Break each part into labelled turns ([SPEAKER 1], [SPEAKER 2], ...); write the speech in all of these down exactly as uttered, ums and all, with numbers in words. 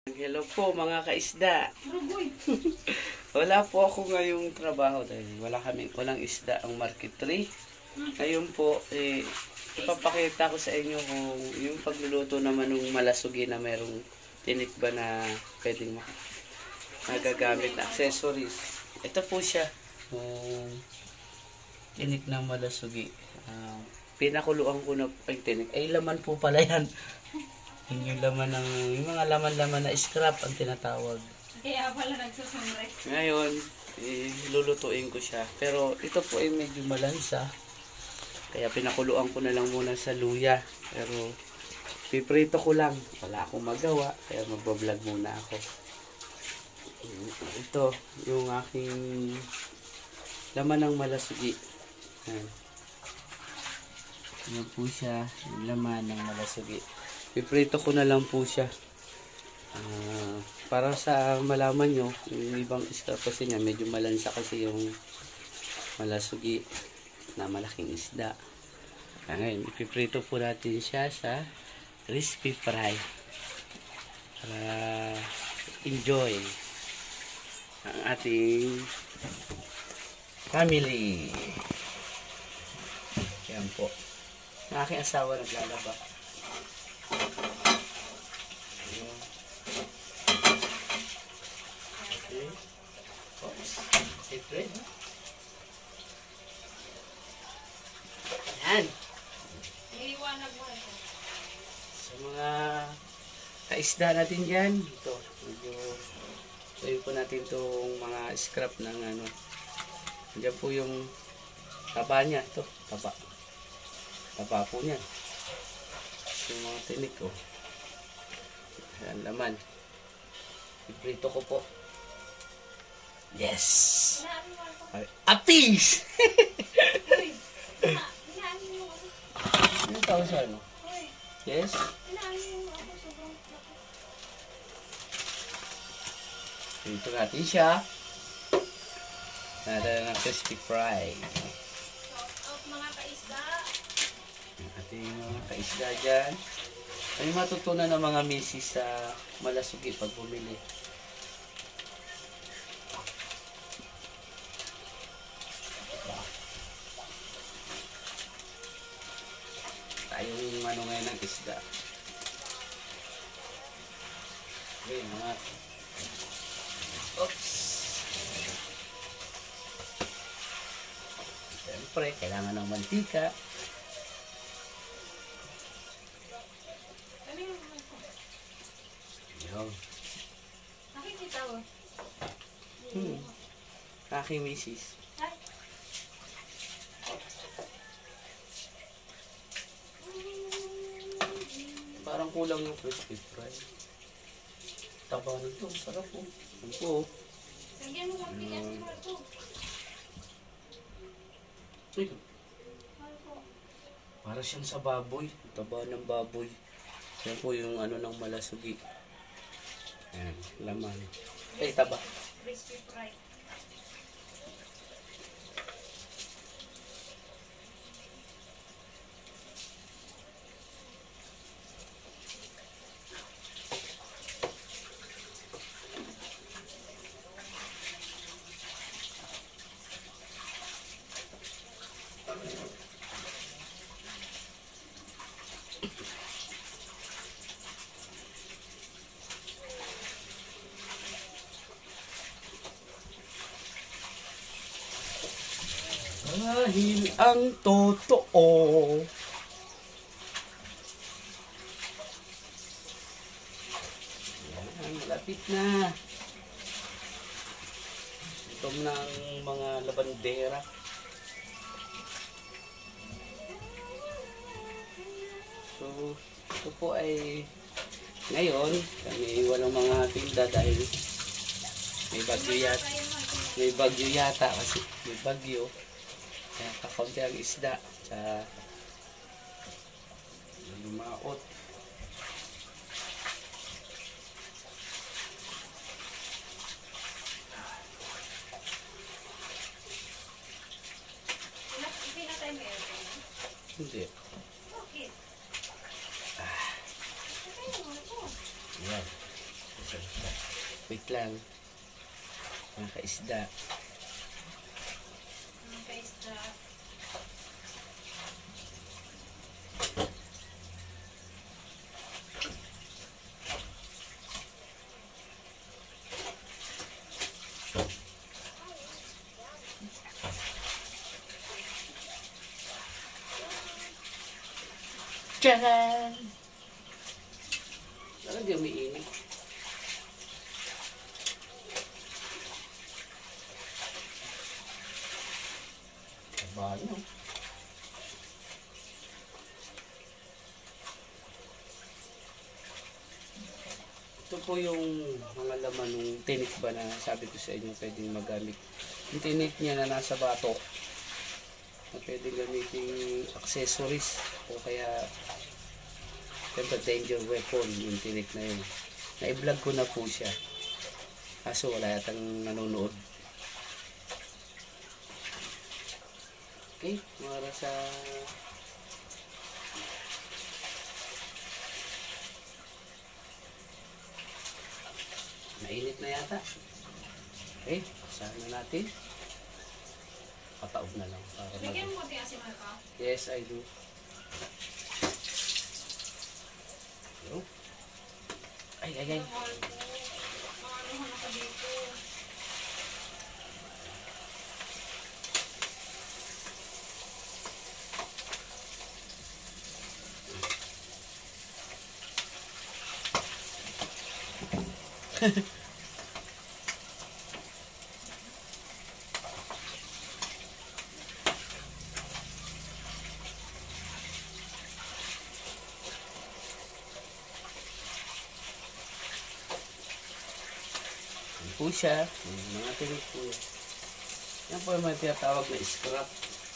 [SPEAKER 1] Hello po mga kaisda. Wala po ako ngayong trabaho dahil wala kami, walang isda ang market three. Ngayon po, eh, ipapakita ko sa inyo kung yung pagluluto naman ng malasugi na merong tinik ba na pwedeng magagamit na accessories. Ito po siya, um, tinik ng malasugi. Uh, pinakuluan ko na po yung tinik. Ay, laman po pala yan. Yung laman ng, yung mga laman-laman na scrap ang tinatawag.
[SPEAKER 2] Kaya pala nagsusumre.
[SPEAKER 1] Ngayon, eh, lulutuin ko siya. Pero ito po ay medyo malansa. Kaya pinakuluan ko na lang muna sa luya. Pero piprito ko lang. Wala akong magawa. Kaya magbablog muna ako. Ito, yung aking laman ng malasugi. Ayan. Yan po siya, yung laman ng malasugi. Piprito ko na lang po siya. Uh, para sa malaman nyo, yung ibang isda kasi niya, medyo malansa kasi yung malasugi na malaking isda. Kaya ngayon, ipiprito po natin siya sa crispy fry. Para enjoy ang ating family. Yan po. Ang aking asawa naglalaba. Okay. Oops. Siyempre. Ayan.
[SPEAKER 2] Iiwanag mo ito.
[SPEAKER 1] Sa mga kaisda natin dyan, ito. Medyo sabi po natin itong mga scrap ng ano. Diyan po yung taba niya. Ito, taba. Taba po niya. Yung mga tinik ko. Ayan, laman. Iprito ko po. Yes! Apis!
[SPEAKER 2] Uy! Inaanin mo ako.
[SPEAKER 1] Ano tawag sa ano?
[SPEAKER 2] Uy!
[SPEAKER 1] Yes?
[SPEAKER 2] Inaanin mo ako. Sobrang laki.
[SPEAKER 1] Dito natin siya. Nada na crispy fry.
[SPEAKER 2] Shout out mga kaisda.
[SPEAKER 1] Ang ating mga kaisda dyan. May matutunan ng mga misis sa malasugi pag bumili. Tayong ano ngayon ng isda. Okay, mga... Oops! Siyempre, kailangan ng mantika.
[SPEAKER 2] Ano yung mga ko?
[SPEAKER 1] Yun.
[SPEAKER 2] Nakikita mo?
[SPEAKER 1] Hmm. Aking misis.
[SPEAKER 2] Ay!
[SPEAKER 1] Parang kulang yung crispy fry. Taba nito. Sarap po. Yan po.
[SPEAKER 2] Lagyan mo lang tigas mo ito.
[SPEAKER 1] Uy,
[SPEAKER 2] Ano po?
[SPEAKER 1] para siyang sa baboy. Taba ng baboy. Yan po yung ano ng malasugi. Yan, laman. Eh, taba.
[SPEAKER 2] Crispy fry.
[SPEAKER 1] Dahil ang totoo. Yan, malapit na. Ito ng mga labandera. So, ito po ay ngayon, kami walang mga tinda dahil may bagyo yata. May bagyo yata kasi may bagyo. Kaya kakaunti ang isda sa lumaot.
[SPEAKER 2] Pinatay mo yun?
[SPEAKER 1] Hindi.
[SPEAKER 2] Bakit?
[SPEAKER 1] Ah,
[SPEAKER 2] Patay mo ito.
[SPEAKER 1] yan. Wait lang. Mga kaisda.
[SPEAKER 2] Mga kaisda.
[SPEAKER 1] Tcharan! Parang di umiinit. Banyo. Ito po yung mga laman ng tinik ba na sabi ko sa inyo pwedeng magamit. Yung tinik niya na nasa batok na pwedeng gamitin accessories o kaya siyempre danger weapon yung tinik na yun. Na-vlog ko na po siya. Kaso wala yatang nanonood. Okay, para sa mainit na yata. Okay, saan na natin? Pataog na lang para mag-
[SPEAKER 2] Lagyan mo konti asin, Marco.
[SPEAKER 1] Yes, I do. Yo. Ay, ay, ay.
[SPEAKER 2] Mahal ko. Maanuhan ako dito.
[SPEAKER 1] Yan po siya. Yung mga tinik po yan. Yan po yung mga tinatawag na scrap.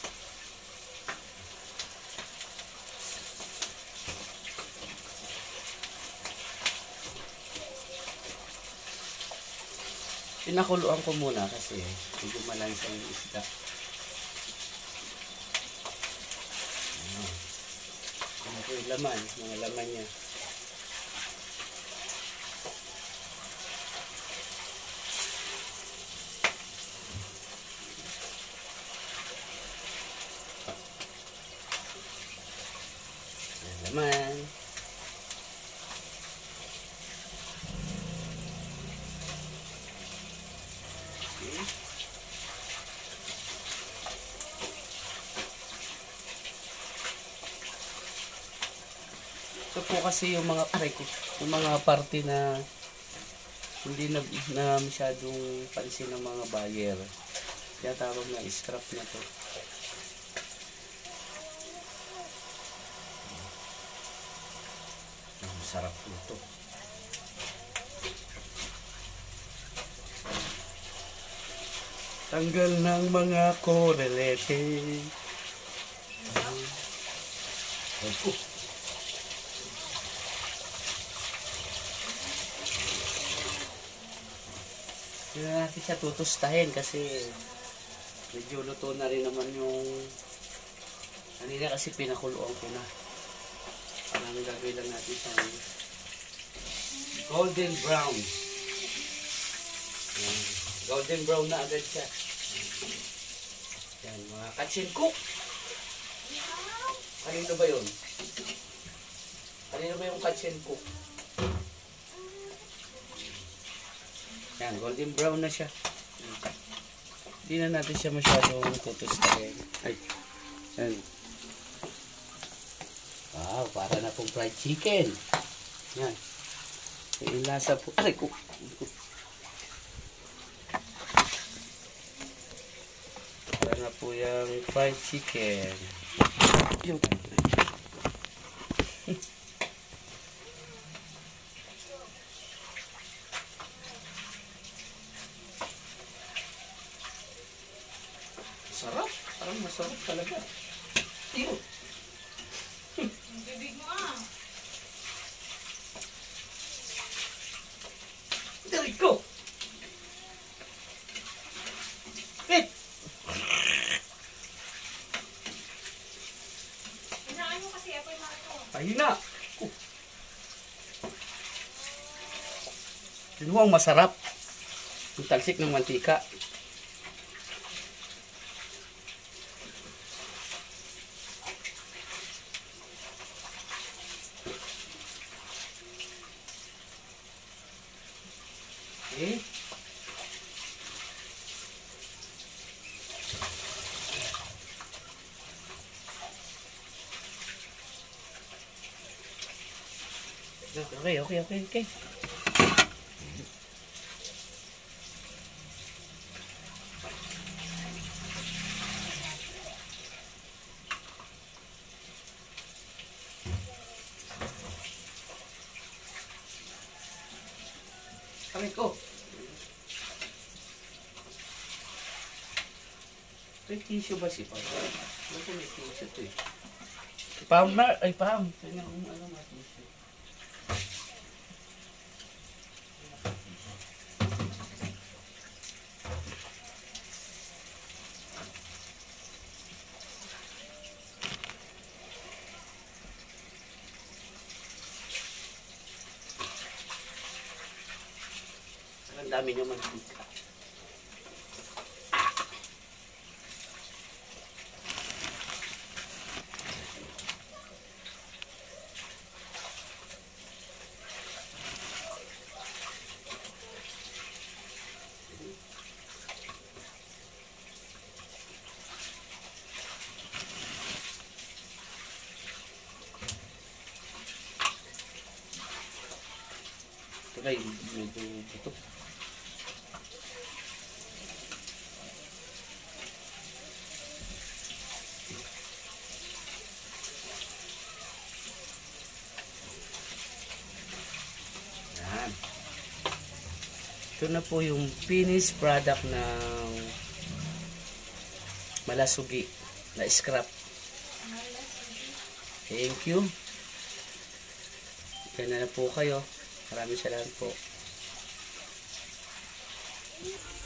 [SPEAKER 1] Pinakuluan ko muna kasi medyo malansa yung isda. Ano. Ano po yung laman, mga laman niya. Yung laman. Okay. Ito po kasi yung mga aray ko, yung mga parte na hindi na, na masyadong pansin ng mga buyer. Kaya tawag na scrap na to. Ang sarap nito. Tanggal ng mga korelete. Ay ko. Hindi na natin siya tutustahin kasi medyo luto na rin naman yung kanina kasi pinakuluan ko na. Parang gagawin lang natin siyang golden brown. Yan. Golden brown na agad siya. Yan, mga katsin cook. Kanino ba yun? Kanino ba yung katsin cook? Yan, golden brown na siya. Hindi na natin siya masyadong tutustahin. Ay, yan. Wow, para na pong fried chicken. Yan. Yung lasa po. Aray ko. Para na po yung fried chicken. Yung. Sarap. Parang masarap talaga. Iyo.
[SPEAKER 2] Ang bibig mo ah.
[SPEAKER 1] Dari ko. Eh.
[SPEAKER 2] Hinaan mo kasi ako yung Marco.
[SPEAKER 1] Pahina. Oh. Yun ho ang masarap. Yung talsik ng mantika. Okay. Okay, okay, okay, okay. Kami ko. May tissue ba si Pam? Ano ko may tissue to eh? Pam na, ay Pam. Kanya kung ano nga tissue. Ang dami niyo mantika. Ito ay medyo buto. Yan. Ito na po yung finished product ng malasugi na scrap. Thank you. Yan na po kayo. Maraming salamat po.